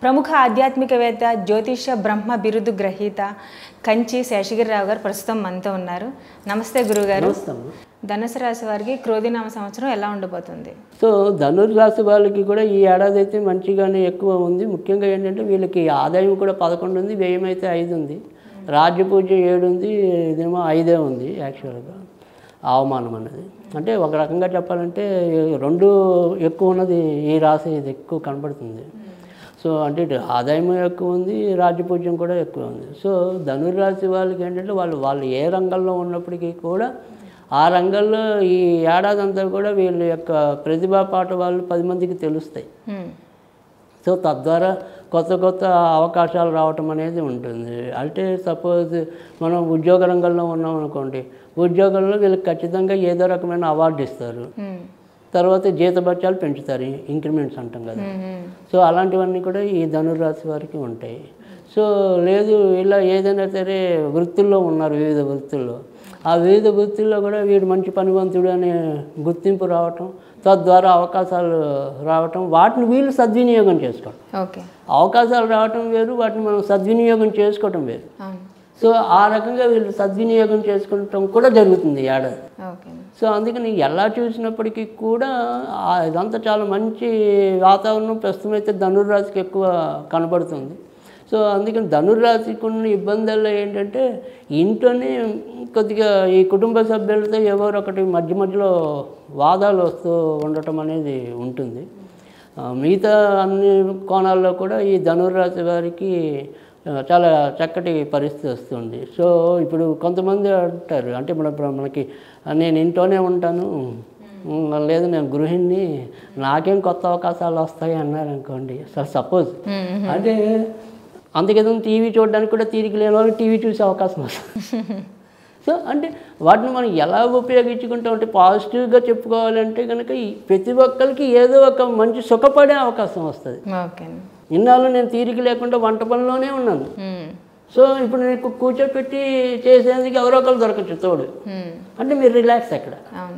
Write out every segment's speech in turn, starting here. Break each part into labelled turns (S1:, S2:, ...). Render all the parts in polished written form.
S1: ప్రముఖ ఆధ్యాత్మికవేత్త జ్యోతిష బ్రహ్మ బిరుదు గ్రహీత కంచి శేషగిరిరావు గారు ప్రస్తుతం మనతో ఉన్నారు. నమస్తే గురుగారు. ధనుసు రాశి వారికి క్రోధినామ సంవత్సరం ఎలా ఉండబోతుంది?
S2: సో ధనుసు రాశి వాళ్ళకి కూడా ఈ ఏడాది అయితే మంచిగానే ఎక్కువ ఉంది. ముఖ్యంగా ఏంటంటే వీళ్ళకి ఆదాయం కూడా 11 ఉంది, వ్యయం అయితే 5 ఉంది, రాజ్యపూజ్యం 7 ఉంది, ఇదేమో 5 ఉంది. యాక్చువల్గా అవమానం అనేది అంటే ఒక రకంగా చెప్పాలంటే 2 ఎక్కువ ఉన్నది ఈ రాశి, ఇది ఎక్కువ కనబడుతుంది. సో అంటే ఆదాయం ఎక్కువ ఉంది, రాజ్యపూజ్యం కూడా ఎక్కువ ఉంది. సో ధనుర్రాశి వాళ్ళకి ఏంటంటే వాళ్ళు ఏ రంగంలో ఉన్నప్పటికీ కూడా ఆ రంగంలో ఈ ఏడాది అంతా కూడా వీళ్ళ యొక్క ప్రతిభా పాఠవాళ్ళు 10 మందికి తెలుస్తాయి. సో తద్వారా కొత్త అవకాశాలు రావటం అనేది ఉంటుంది. అంటే సపోజ్ మనం ఉద్యోగ రంగంలో ఉన్నాం అనుకోండి, ఉద్యోగంలో వీళ్ళకి ఖచ్చితంగా ఏదో రకమైన అవార్డు ఇస్తారు, తర్వాత జీతభత్యాలు పెంచుతారు, ఇంక్రిమెంట్స్ అంటాం కదా. సో అలాంటివన్నీ కూడా ఈ ధనుర్రాశి వారికి ఉంటాయి. సో లేదు ఇలా ఏదైనా సరే వృత్తుల్లో ఉన్నారు, వివిధ వృత్తుల్లో, ఆ వివిధ వృత్తుల్లో కూడా వీడు మంచి పనివంతుడు అనే గుర్తింపు రావటం, తద్వారా అవకాశాలు రావటం, వాటిని వీళ్ళు సద్వినియోగం చేసుకోవడం. అవకాశాలు రావటం వేరు, వాటిని మనం సద్వినియోగం చేసుకోవటం వేరు. సో ఆ రకంగా వీళ్ళు సద్వినియోగం చేసుకోవటం కూడా జరుగుతుంది ఏడాది. సో అందుకని ఎలా చూసినప్పటికీ కూడా ఇదంతా చాలా మంచి వాతావరణం ప్రస్తుతం అయితే ధనుర్రాశికి ఎక్కువ కనబడుతుంది. సో అందుకని ధనుర్రాశికి ఉన్న ఇబ్బందుల్లో ఏంటంటే ఇంట్లోనే కొద్దిగా ఈ కుటుంబ సభ్యులతో ఎవరో ఒకటి మధ్యలో వాదాలు వస్తూ ఉండటం అనేది ఉంటుంది. మిగతా అన్ని కోణాల్లో కూడా ఈ ధనుర్రాశి వారికి చాలా చక్కటి పరిస్థితి వస్తుంది. సో ఇప్పుడు కొంతమంది అంటారు, అంటే మనకి నేను ఇంట్లోనే ఉంటాను, లేదు నేను గృహిణిని, నాకేం కొత్త అవకాశాలు వస్తాయి అన్నారు అనుకోండి. సపోజ్ అంటే అందుకేదో టీవీ చూడడానికి కూడా తీరిక లేని వాళ్ళు టీవీ చూసే అవకాశం వస్తుంది. సో అంటే వాటిని మనం ఎలా ఉపయోగించుకుంటాం అంటే పాజిటివ్గా చెప్పుకోవాలంటే కనుక ప్రతి ఒక్కరికి ఏదో ఒక మంచి సుఖపడే అవకాశం వస్తుంది. ఇన్నాళ్ళు నేను తీరిక లేకుండా వంట పనిలోనే ఉన్నాను, సో ఇప్పుడు నీకు కూర్చోపెట్టి చేసేందుకు ఎవరో ఒకరు దొరకచ్చు తోడు, అంటే మీరు రిలాక్స్ అక్కడ.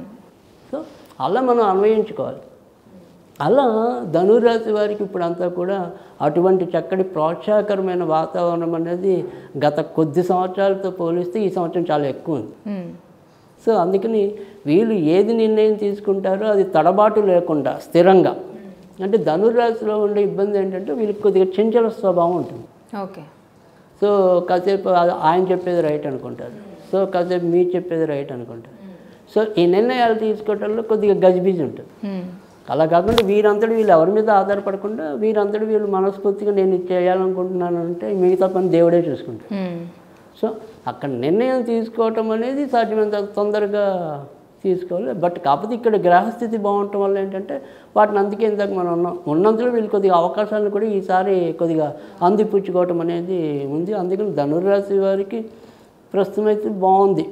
S2: సో అలా మనం అన్వయించుకోవాలి. అలా ధనుర్రాశి వారికి ఇప్పుడు అంతా కూడా అటువంటి చక్కటి ప్రోత్సాహకరమైన వాతావరణం అనేది గత కొద్ది సంవత్సరాలతో పోలిస్తే ఈ సంవత్సరం చాలా ఎక్కువ ఉంది. సో అందుకని వీళ్ళు ఏది నిర్ణయం తీసుకుంటారో అది తడబాటు లేకుండా స్థిరంగా, అంటే ధనుర్రాశిలో ఉండే ఇబ్బంది ఏంటంటే వీళ్ళకి కొద్దిగా చంచల స్వభావం ఉంటుంది. సో కాసేపు ఆయన చెప్పేది రైట్ అనుకుంటారు, సో కాసేపు మీరు చెప్పేది రైట్ అనుకుంటారు. సో ఈ నిర్ణయాలు తీసుకోవటంలో కొద్దిగా గజిబిజి ఉంటుంది. అలా కాకుండా వీరంతటి వీళ్ళు ఎవరి మీద ఆధారపడకుండా వీరంతటి వీళ్ళు మనస్ఫూర్తిగా నేను ఇది చేయాలనుకుంటున్నాను అంటే మిగతా పని దేవుడే చూసుకుంటాడు. సో అక్కడ నిర్ణయం తీసుకోవటం అనేది సాధ్యమైనంత తొందరగా తీసుకోవాలి. బట్ కాకపోతే ఇక్కడ గ్రహస్థితి బాగుండటం వల్ల ఏంటంటే వాటిని అందుకే ఇందాక మనం ఉన్నంతలో వీళ్ళు కొద్దిగా అవకాశాలను కూడా ఈసారి కొద్దిగా అందిపుచ్చుకోవటం అనేది ఉంది. అందుకని ధనుర్రాశి వారికి ప్రస్తుతం అయితే బాగుంది.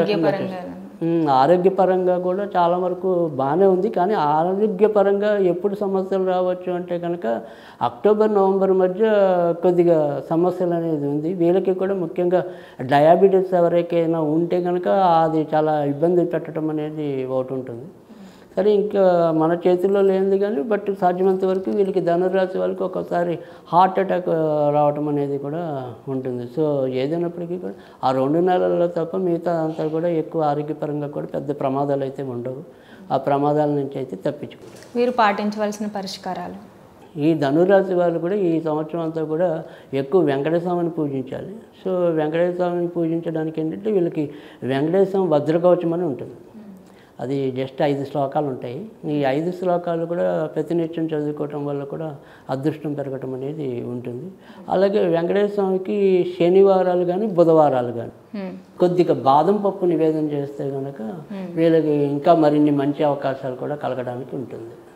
S2: ఆరోగ్యపరంగా కూడా చాలా వరకు బాగానే ఉంది. కానీ ఆరోగ్యపరంగా ఎప్పుడు సమస్యలు రావచ్చు అంటే కనుక అక్టోబర్ నవంబర్ మధ్య కొద్దిగా సమస్యలు అనేది ఉంది. వీళ్ళకి కూడా ముఖ్యంగా డయాబెటీస్ ఎవరికైనా ఉంటే కనుక అది చాలా ఇబ్బంది పెట్టడం అనేది ఒకటి ఉంటుంది. సరే ఇంకా మన చేతుల్లో లేనిది కానీ బట్ సాధ్యమైనంత వరకు వీళ్ళకి ధనుర్రాశి వాళ్ళకి ఒక్కోసారి హార్ట్ అటాక్ రావటం అనేది కూడా ఉంటుంది. సో ఏదైనప్పటికీ కూడా ఆ 2 నెలల్లో తప్ప మిగతా అంతా కూడా ఎక్కువ ఆరోగ్యపరంగా కూడా పెద్ద ప్రమాదాలు అయితే ఉండవు. ఆ ప్రమాదాల నుంచి అయితే తప్పించుకుంటారు.
S1: మీరు పాటించవలసిన పరిష్కారాలు,
S2: ఈ ధనుర్రాశి వాళ్ళు కూడా ఈ సంవత్సరం అంతా కూడా ఎక్కువ వెంకటేశ్వర స్వామిని పూజించాలి. సో వెంకటేశ్వర స్వామిని పూజించడానికి ఏంటంటే వీళ్ళకి వెంకటేశ్వర స్వామి వజ్రకవచం అని ఉంటుంది. అది జస్ట్ 5 శ్లోకాలు ఉంటాయి. ఈ 5 శ్లోకాలు కూడా ప్రతినిత్యం చదువుకోవటం వల్ల కూడా అదృష్టం పెరగటం అనేది ఉంటుంది. అలాగే వెంకటేశ్వర స్వామికి శనివారాలు కానీ బుధవారాలు కానీ కొద్దిగా బాదం పప్పు నివేదన చేస్తే కనుక వీళ్ళకి ఇంకా మరిన్ని మంచి అవకాశాలు కూడా కలగడానికి ఉంటుంది.